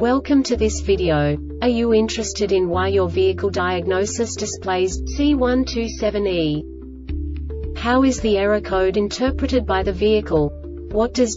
Welcome to this video. Are you interested in why your vehicle diagnosis displays C127E? How is the error code interpreted by the vehicle? What does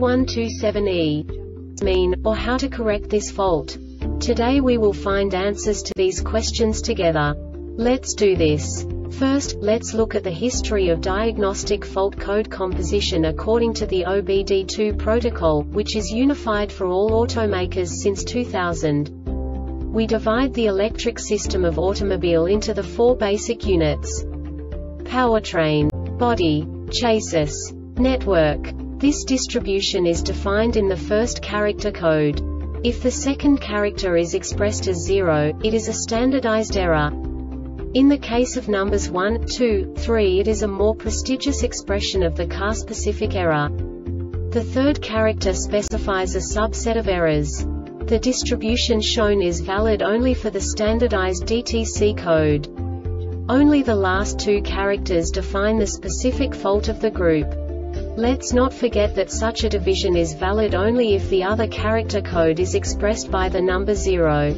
C127E mean, or how to correct this fault? Today we will find answers to these questions together. Let's do this. First, let's look at the history of diagnostic fault code composition according to the OBD2 protocol, which is unified for all automakers since 2000. We divide the electric system of automobile into the four basic units: powertrain, body, chassis, network. This distribution is defined in the first character code. If the second character is expressed as 0, it is a standardized error. In the case of numbers 1, 2, 3, it is a more prestigious expression of the car-specific error. The third character specifies a subset of errors. The distribution shown is valid only for the standardized DTC code. Only the last two characters define the specific fault of the group. Let's not forget that such a division is valid only if the other character code is expressed by the number 0.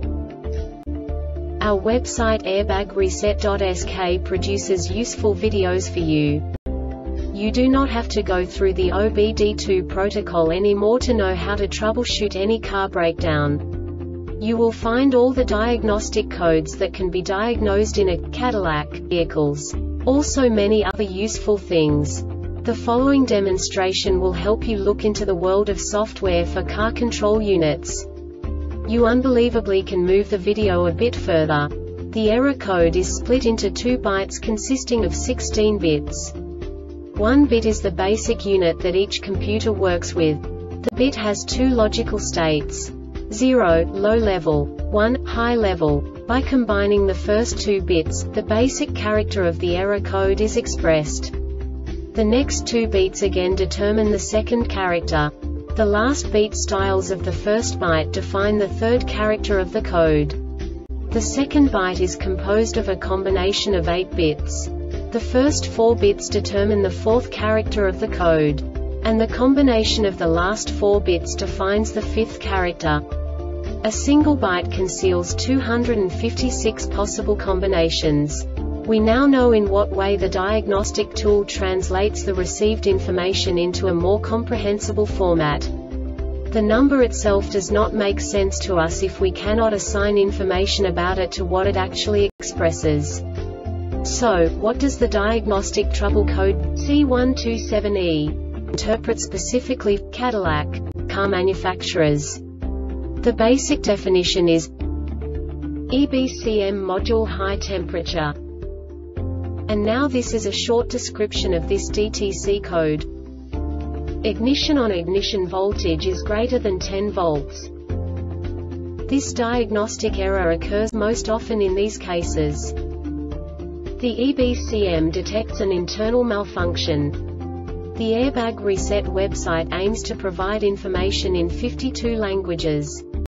Our website airbagreset.sk produces useful videos for you. You do not have to go through the OBD2 protocol anymore to know how to troubleshoot any car breakdown. You will find all the diagnostic codes that can be diagnosed in a Cadillac vehicles. Also many other useful things. The following demonstration will help you look into the world of software for car control units. You unbelievably can move the video a bit further. The error code is split into 2 bytes consisting of 16 bits. 1 bit is the basic unit that each computer works with. The bit has 2 logical states: 0, low level, 1, high level. By combining the first 2 bits, the basic character of the error code is expressed. The next 2 beats again determine the second character. The last beat styles of the first byte define the third character of the code. The second byte is composed of a combination of 8 bits. The first 4 bits determine the fourth character of the code. And the combination of the last 4 bits defines the fifth character. A single byte conceals 256 possible combinations. We now know in what way the diagnostic tool translates the received information into a more comprehensible format. The number itself does not make sense to us if we cannot assign information about it to what it actually expresses. So, what does the diagnostic trouble code C127E interpret specifically for Cadillac car manufacturers? The basic definition is EBCM module high temperature. And now this is a short description of this DTC code. Ignition on ignition voltage is greater than 10 volts. This diagnostic error occurs most often in these cases. The EBCM detects an internal malfunction. The Airbag Reset website aims to provide information in 52 languages.